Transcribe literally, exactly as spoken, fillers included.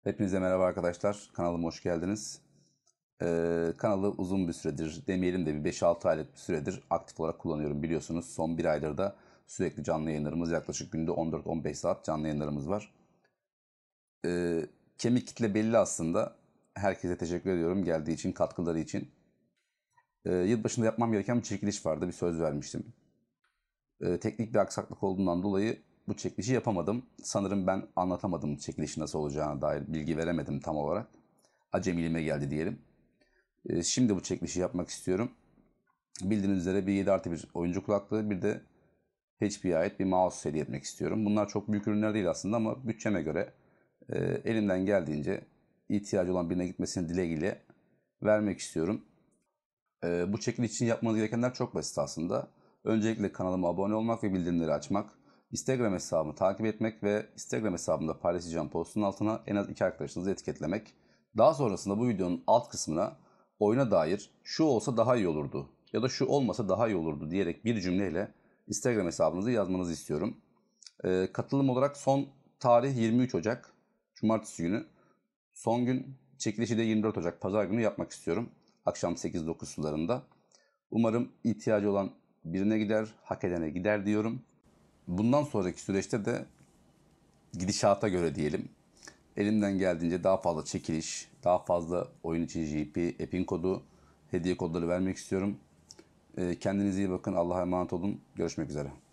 Hepinize merhaba arkadaşlar. Kanalıma hoş geldiniz. Ee, kanalı uzun bir süredir, demeyelim de bir beş altı aylık bir süredir aktif olarak kullanıyorum biliyorsunuz. Son bir aydır da sürekli canlı yayınlarımız, yaklaşık günde on dört on beş saat canlı yayınlarımız var. Ee, kemik kitle belli aslında. Herkese teşekkür ediyorum geldiği için, katkıları için. Ee, yılbaşında yapmam gereken bir çekiliş vardı, bir söz vermiştim. Ee, teknik bir aksaklık olduğundan dolayı bu çekilişi yapamadım. Sanırım ben anlatamadım çekilişi nasıl olacağına dair bilgi veremedim tam olarak. Acemiliğime geldi diyelim. Ee, şimdi bu çekilişi yapmak istiyorum. Bildiğiniz üzere bir yedi artı bir oyuncu kulaklığı, bir de H P'ye ait bir mouse hediye etmek istiyorum. Bunlar çok büyük ürünler değil aslında ama bütçeme göre e, elimden geldiğince ihtiyacı olan birine gitmesini dileğiyle vermek istiyorum. E, bu çekiliş için yapmanız gerekenler çok basit aslında. Öncelikle kanalıma abone olmak ve bildirimleri açmak, Instagram hesabımı takip etmek ve Instagram hesabımda paylaşacağım postun altına en az iki arkadaşınızı etiketlemek. Daha sonrasında bu videonun alt kısmına oyuna dair şu olsa daha iyi olurdu ya da şu olmasa daha iyi olurdu diyerek bir cümleyle Instagram hesabınızı yazmanızı istiyorum. Ee, katılım olarak son tarih yirmi üç Ocak Cumartesi günü. Son gün çekilişi de yirmi dört Ocak Pazar günü yapmak istiyorum. Akşam sekiz dokuz sularında. Umarım ihtiyacı olan birine gider, hak edene gider diyorum. Bundan sonraki süreçte de gidişata göre diyelim, elimden geldiğince daha fazla çekiliş, daha fazla oyun içi G P, Epin kodu, hediye kodları vermek istiyorum. Kendinize iyi bakın, Allah'a emanet olun. Görüşmek üzere.